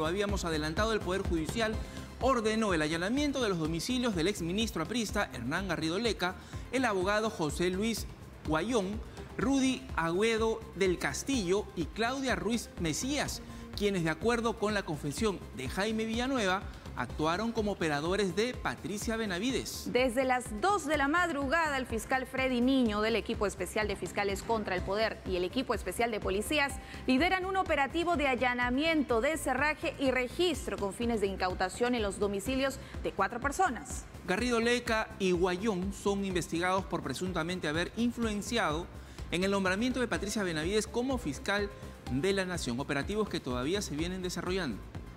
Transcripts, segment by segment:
lo habíamos adelantado, el Poder Judicial ordenó el allanamiento de los domicilios del exministro aprista Hernán Garrido Leca, el abogado José Luis Guayón, Rudy Agüedo del Castillo y Claudia Ruiz Mesías, quienes de acuerdo con la confesión de Jaime Villanueva actuaron como operadores de Patricia Benavides. Desde las 2 de la madrugada, el fiscal Freddy Niño del Equipo Especial de Fiscales contra el Poder y el Equipo Especial de Policías lideran un operativo de allanamiento, deserraje y registro con fines de incautación en los domicilios de 4 personas. Garrido Leca y Guayón son investigados por presuntamente haber influenciado en el nombramiento de Patricia Benavides como fiscal de la Nación, operativos que todavía se vienen desarrollando.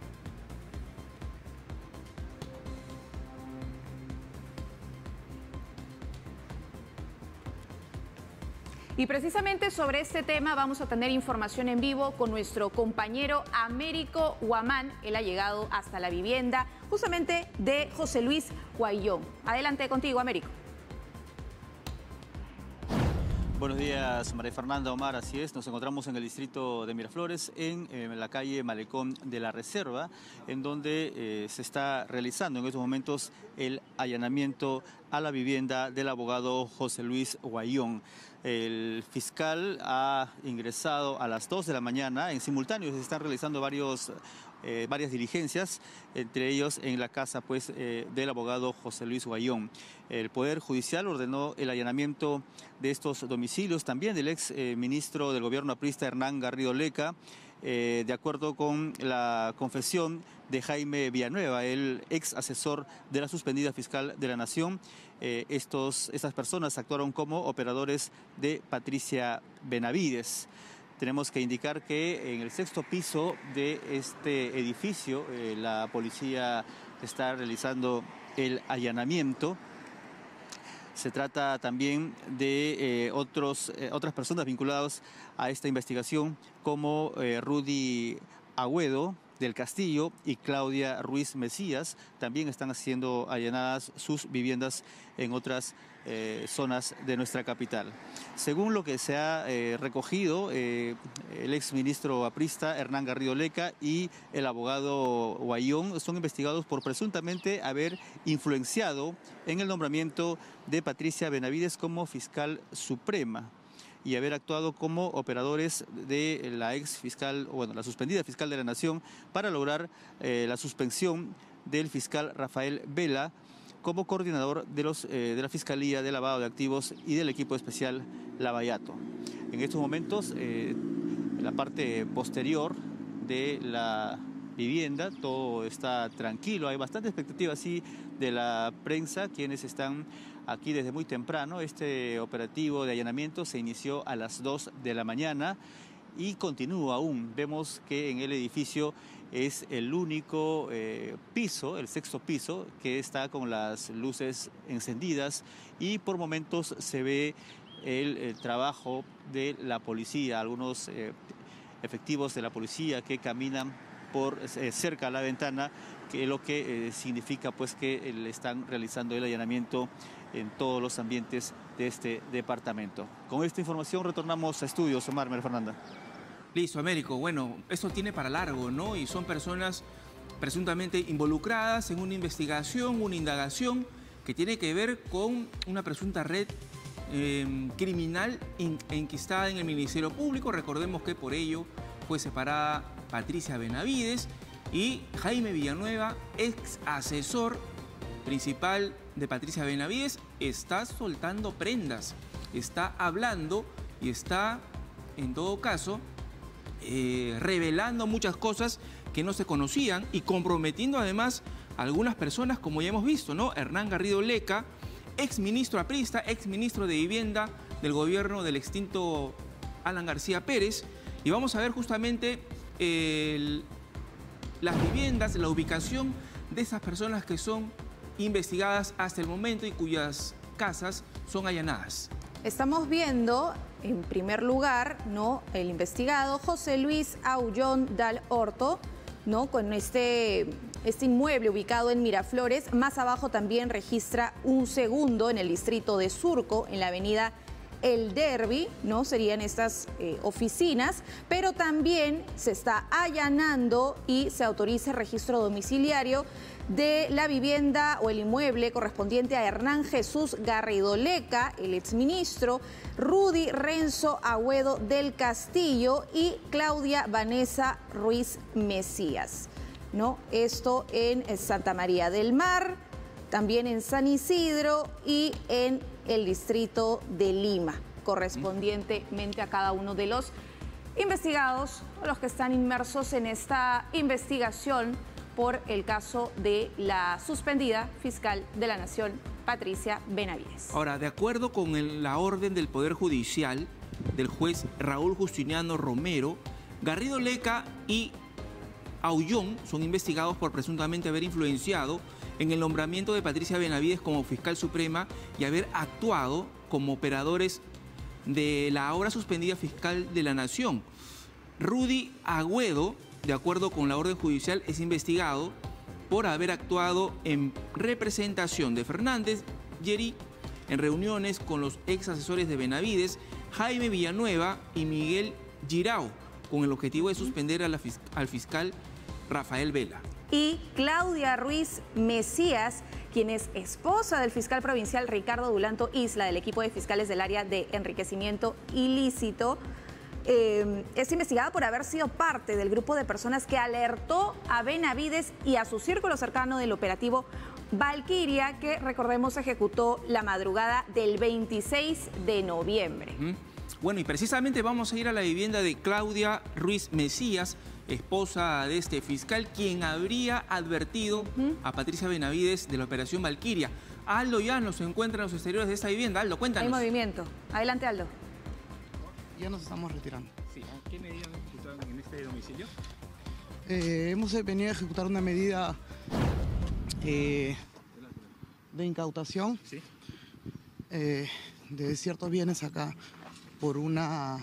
Y precisamente sobre este tema vamos a tener información en vivo con nuestro compañero Américo Huamán. Él ha llegado hasta la vivienda justamente de José Luis Guayón. Adelante contigo, Américo. Buenos días, María Fernanda, Omar, así es. Nos encontramos en el distrito de Miraflores, en la calle Malecón de la Reserva, en donde se está realizando en estos momentos el allanamiento a la vivienda del abogado José Luis Guayón. El fiscal ha ingresado a las 2 de la mañana. En simultáneo se están realizando varias diligencias, entre ellos en la casa del abogado José Luis Guayón. El Poder Judicial ordenó el allanamiento de estos domicilios, también del ex ministro del gobierno aprista Hernán Garrido Leca, de acuerdo con la confesión de Jaime Villanueva, el ex asesor de la suspendida fiscal de la Nación. Estas personas actuaron como operadores de Patricia Benavides. Tenemos que indicar que en el 6º piso de este edificio la policía está realizando el allanamiento. Se trata también de otras personas vinculadas a esta investigación, como Rudy Agüedo del Castillo y Claudia Ruiz Mesías. También están siendo allanadas sus viviendas en otras zonas de nuestra capital. Según lo que se ha recogido, el exministro aprista Hernán Garrido Leca y el abogado Guayón son investigados por presuntamente haber influenciado en el nombramiento de Patricia Benavides como fiscal suprema y haber actuado como operadores de la ex fiscal, la suspendida fiscal de la Nación, para lograr la suspensión del fiscal Rafael Vela como coordinador de la Fiscalía de Lavado de Activos y del Equipo Especial Lavallato. En estos momentos, en la parte posterior de la vivienda, todo está tranquilo. Hay bastante expectativa así de la prensa, quienes están aquí desde muy temprano. Este operativo de allanamiento se inició a las 2 de la mañana y continúa aún. Vemos que en el edificio es el único piso, el 6º piso, que está con las luces encendidas y por momentos se ve el trabajo de la policía, algunos efectivos de la policía que caminan por cerca a la ventana, que es lo que significa que le están realizando el allanamiento en todos los ambientes de este departamento. Con esta información retornamos a estudios, Omar, María Fernanda. Listo, Américo. Bueno, esto tiene para largo, ¿no? Y son personas presuntamente involucradas en una investigación, una indagación que tiene que ver con una presunta red criminal enquistada en el Ministerio Público. Recordemos que por ello fue separada Patricia Benavides y Jaime Villanueva, ex asesor principal de Patricia Benavides, está soltando prendas, está hablando y está, en todo caso, revelando muchas cosas que no se conocían y comprometiendo además a algunas personas, como ya hemos visto, ¿no? Hernán Garrido Leca, ex ministro aprista, ex ministro de Vivienda del gobierno del extinto Alan García Pérez. Y vamos a ver justamente las viviendas, la ubicación de esas personas que son investigadas hasta el momento y cuyas casas son allanadas. Estamos viendo, en primer lugar, ¿no?, el investigado José Luis Aullón Dal Horto, ¿no?, con este inmueble ubicado en Miraflores. Más abajo también registra un segundo en el distrito de Surco, en la avenida El Derby, ¿no? Serían estas oficinas, pero también se está allanando y se autoriza el registro domiciliario de la vivienda o el inmueble correspondiente a Hernán Jesús Garrido Leca, el exministro, Rudy Renzo Agüedo del Castillo y Claudia Vanessa Ruiz Mesías, ¿no? Esto en Santa María del Mar, también en San Isidro y en el distrito de Lima, correspondientemente a cada uno de los investigados, los que están inmersos en esta investigación por el caso de la suspendida fiscal de la Nación, Patricia Benavides. Ahora, de acuerdo con la orden del Poder Judicial del juez Raúl Justiniano Romero, Garrido Leca y Aullón son investigados por presuntamente haber influenciado en el nombramiento de Patricia Benavides como fiscal suprema y haber actuado como operadores de la ahora suspendida fiscal de la Nación. Rudy Agüedo, de acuerdo con la orden judicial, es investigado por haber actuado en representación de Fernández Lleri en reuniones con los ex asesores de Benavides, Jaime Villanueva y Miguel Girao, con el objetivo de suspender al fiscal Rafael Vela. Y Claudia Ruiz Mesías, quien es esposa del fiscal provincial Ricardo Dulanto Isla, del equipo de fiscales del área de enriquecimiento ilícito, es investigada por haber sido parte del grupo de personas que alertó a Benavides y a su círculo cercano del operativo Valquiria, que recordemos ejecutó la madrugada del 26 de noviembre. Bueno, y precisamente vamos a ir a la vivienda de Claudia Ruiz Mesías, esposa de este fiscal, quien habría advertido a Patricia Benavides de la operación Valquiria. Aldo Llanos se encuentra en los exteriores de esta vivienda. Aldo, cuéntanos. Hay movimiento. Adelante, Aldo. Ya nos estamos retirando. Sí. ¿Qué medidas han ejecutado en este domicilio? Hemos venido a ejecutar una medida de incautación, ¿sí?, de ciertos bienes acá por una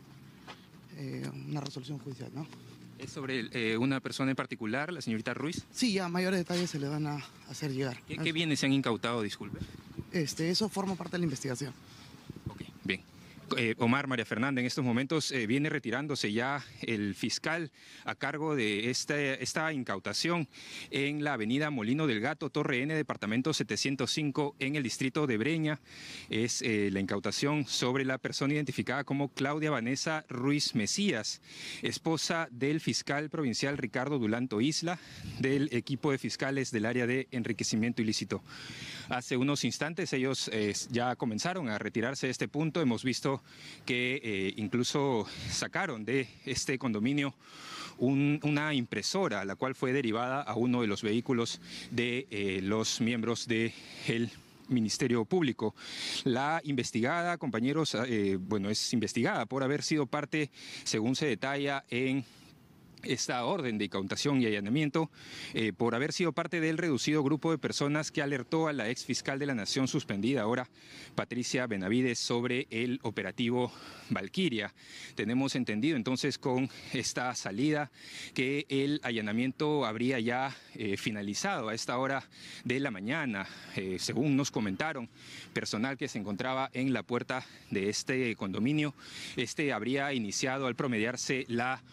resolución judicial, ¿no? ¿Es sobre una persona en particular, la señorita Ruiz? Sí, ya mayores detalles se le van a hacer llegar. ¿Qué bienes se han incautado, disculpe? Eso forma parte de la investigación. Ok, bien. Omar, María Fernanda, en estos momentos viene retirándose ya el fiscal a cargo de esta incautación en la avenida Molino del Gato, Torre N, departamento 705, en el distrito de Breña. Es la incautación sobre la persona identificada como Claudia Vanessa Ruiz Mesías, esposa del fiscal provincial Ricardo Dulanto Isla, del equipo de fiscales del área de enriquecimiento ilícito. Hace unos instantes ellos ya comenzaron a retirarse de este punto. Hemos visto que incluso sacaron de este condominio una impresora, la cual fue derivada a uno de los vehículos de los miembros del Ministerio Público. La investigada, compañeros, es investigada por haber sido parte, según se detalla en esta orden de incautación y allanamiento, por haber sido parte del reducido grupo de personas que alertó a la ex fiscal de la Nación suspendida, ahora Patricia Benavides, sobre el operativo Valquiria. Tenemos entendido entonces con esta salida que el allanamiento habría ya finalizado a esta hora de la mañana. Según nos comentaron personal que se encontraba en la puerta de este condominio, habría iniciado al promediarse la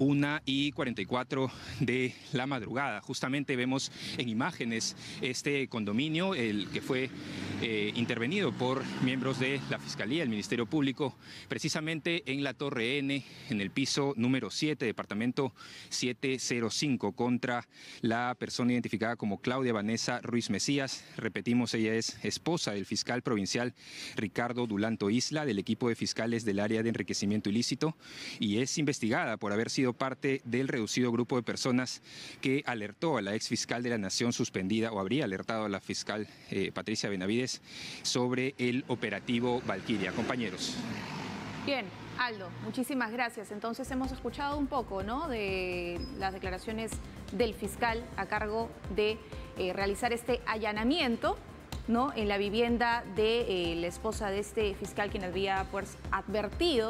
1:44 de la madrugada. Justamente vemos en imágenes este condominio, el que fue intervenido por miembros de la Fiscalía, el Ministerio Público, precisamente en la Torre N, en el piso número 7, departamento 705, contra la persona identificada como Claudia Vanessa Ruiz Mesías. Repetimos, ella es esposa del fiscal provincial Ricardo Dulanto Isla, del equipo de fiscales del área de enriquecimiento ilícito, y es investigada por haber sido parte del reducido grupo de personas que alertó a la ex fiscal de la Nación suspendida, o habría alertado a la fiscal Patricia Benavides, sobre el operativo Valquiria. Compañeros. Bien, Aldo, muchísimas gracias. Entonces hemos escuchado un poco, ¿no?, de las declaraciones del fiscal a cargo de realizar este allanamiento, ¿no?, en la vivienda de la esposa de este fiscal, quien había pues advertido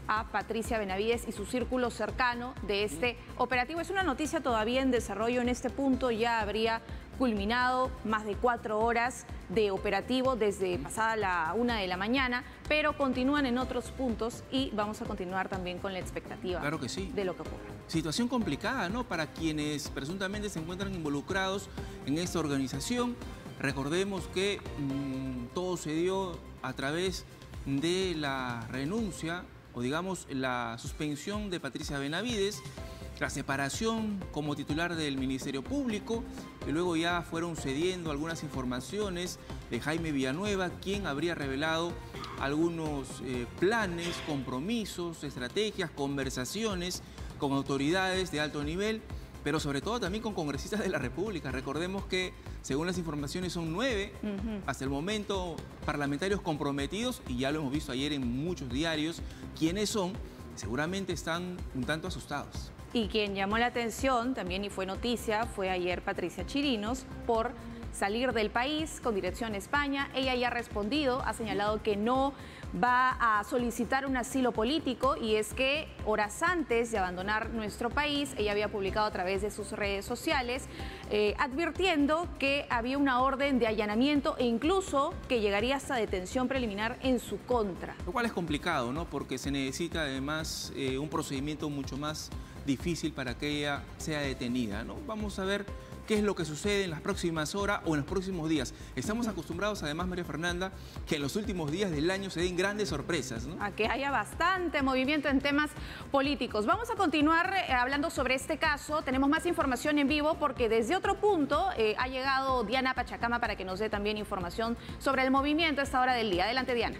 a Patricia Benavides y su círculo cercano de este operativo. Es una noticia todavía en desarrollo. En este punto ya habría culminado más de 4 horas de operativo desde pasada la 1 de la mañana, pero continúan en otros puntos y vamos a continuar también con la expectativa Claro que sí. de lo que ocurra. Situación complicada, ¿no? Para quienes presuntamente se encuentran involucrados en esta organización. Recordemos que todo se dio a través de la renuncia o digamos la suspensión de Patricia Benavides, la separación como titular del Ministerio Público, y luego ya fueron cediendo algunas informaciones de Jaime Villanueva, quien habría revelado algunos planes, compromisos, estrategias, conversaciones con autoridades de alto nivel, pero sobre todo también con congresistas de la República. Recordemos que, según las informaciones, son 9 hasta el momento parlamentarios comprometidos, y ya lo hemos visto ayer en muchos diarios quiénes son. Seguramente están un tanto asustados. Y quien llamó la atención también y fue noticia fue ayer Patricia Chirinos por salir del país con dirección a España. Ella ya ha respondido, ha señalado que no va a solicitar un asilo político, y es que horas antes de abandonar nuestro país ella había publicado a través de sus redes sociales advirtiendo que había una orden de allanamiento e incluso que llegaría hasta detención preliminar en su contra. Lo cual es complicado, ¿no? Porque se necesita además un procedimiento mucho más difícil para que ella sea detenida, ¿no? Vamos a ver qué es lo que sucede en las próximas horas o en los próximos días. Estamos acostumbrados además, María Fernanda, que en los últimos días del año se den grandes sorpresas, ¿no? A que haya bastante movimiento en temas políticos. Vamos a continuar hablando sobre este caso. Tenemos más información en vivo porque desde otro punto ha llegado Diana Pachacama para que nos dé también información sobre el movimiento a esta hora del día. Adelante, Diana.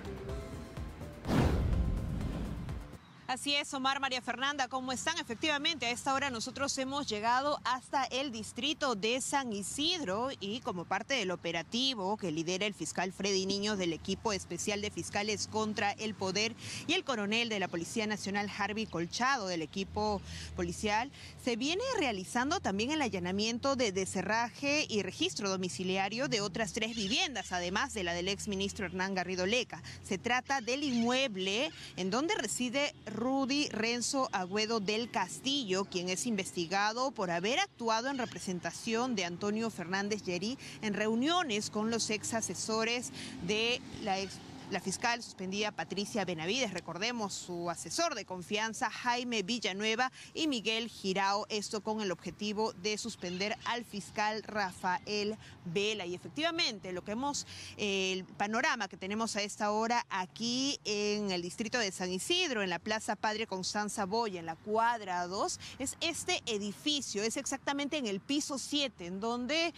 Así es, Omar, María Fernanda, ¿cómo están? Efectivamente, a esta hora nosotros hemos llegado hasta el distrito de San Isidro y como parte del operativo que lidera el fiscal Freddy Niño del equipo especial de fiscales contra el poder y el coronel de la Policía Nacional Harvey Colchado del equipo policial, se viene realizando también el allanamiento de descerraje y registro domiciliario de otras 3 viviendas, además de la del exministro Hernán Garrido Leca. Se trata del inmueble en donde reside Rudy Renzo Agüedo del Castillo, quien es investigado por haber actuado en representación de Antonio Fernández Llerí en reuniones con los ex asesores de la fiscal suspendida Patricia Benavides. Recordemos, su asesor de confianza Jaime Villanueva y Miguel Girao, esto con el objetivo de suspender al fiscal Rafael Vela. Y efectivamente, el panorama que tenemos a esta hora aquí en el distrito de San Isidro, en la Plaza Padre Constanza Boya, en la cuadra 2, es este edificio, es exactamente en el piso 7, en donde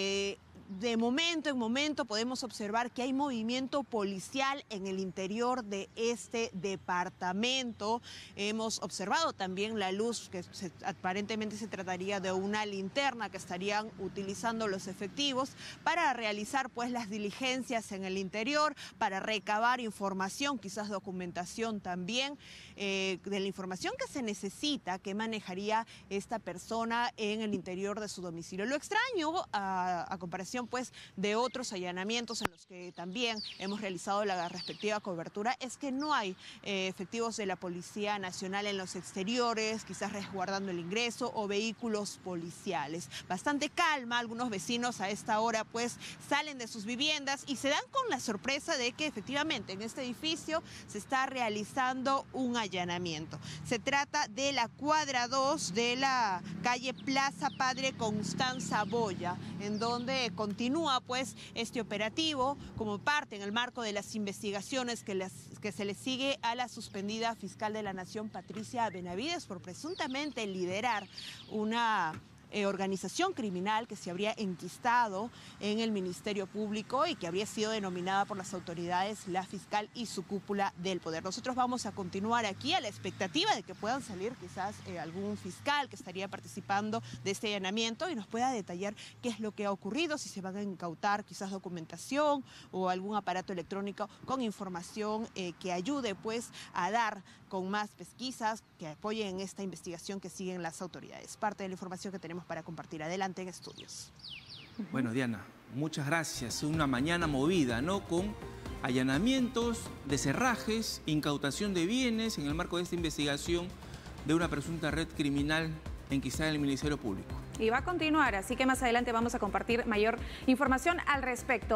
de momento en momento podemos observar que hay movimiento policial en el interior de este departamento. Hemos observado también la luz, que aparentemente se trataría de una linterna que estarían utilizando los efectivos para realizar pues las diligencias en el interior, para recabar información, quizás documentación también, de la información que se necesita, que manejaría esta persona en el interior de su domicilio. Lo extraño, a comparación pues de otros allanamientos en los que también hemos realizado la respectiva cobertura, es que no hay efectivos de la Policía Nacional en los exteriores, quizás resguardando el ingreso, o vehículos policiales. Bastante calma, algunos vecinos a esta hora pues salen de sus viviendas y se dan con la sorpresa de que efectivamente en este edificio se está realizando un allanamiento. Se trata de la cuadra 2 de la calle Plaza Padre Constanza Boya, en donde continúa pues este operativo como parte en el marco de las investigaciones que se le sigue a la suspendida fiscal de la Nación Patricia Benavides por presuntamente liderar una organización criminal que se habría enquistado en el Ministerio Público y que habría sido denominada por las autoridades la fiscal y su cúpula del poder. Nosotros vamos a continuar aquí a la expectativa de que puedan salir quizás algún fiscal que estaría participando de este allanamiento y nos pueda detallar qué es lo que ha ocurrido, si se van a incautar quizás documentación o algún aparato electrónico con información que ayude pues a dar con más pesquisas que apoyen esta investigación que siguen las autoridades. Parte de la información que tenemos para compartir. Adelante en estudios. Bueno, Diana, muchas gracias. Una mañana movida, ¿no? Con allanamientos, descerrajes, incautación de bienes en el marco de esta investigación de una presunta red criminal enquistada en el Ministerio Público. Y va a continuar, así que más adelante vamos a compartir mayor información al respecto.